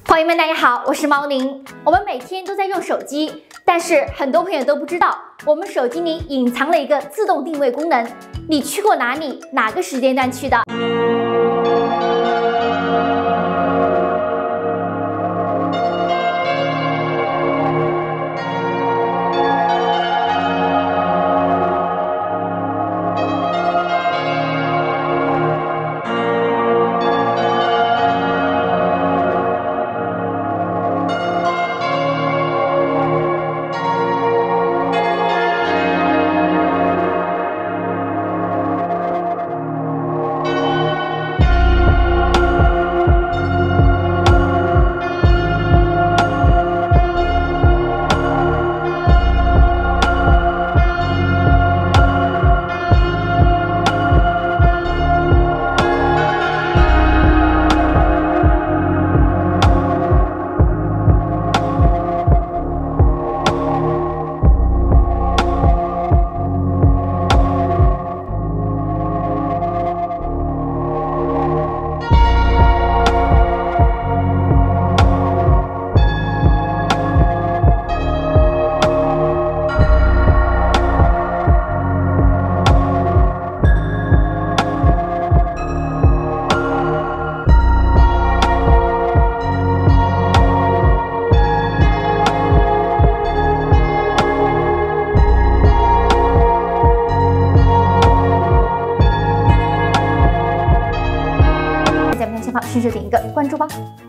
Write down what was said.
朋友们，大家好，我是毛宁。我们每天都在用手机，但是很多朋友都不知道，我们手机里隐藏了一个自动定位功能。你去过哪里？哪个时间段去的？下方顺手点一个关注吧。